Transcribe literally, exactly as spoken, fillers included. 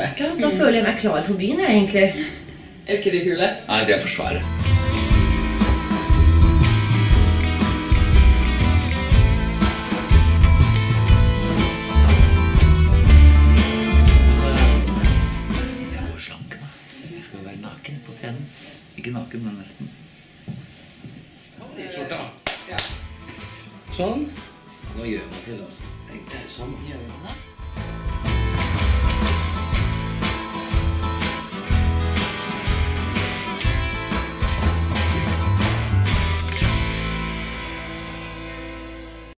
Ja, da føler jeg meg klar for byen, jeg, egentlig. Er ikke det kule? Nei, det er Forsvaret. Jeg må slanke meg. Jeg skal være naken på scenen. Ikke naken, men nesten. Skjorta. Ja. Sånn. Hva gjør man til, altså? Det er sånn. Gjør man det?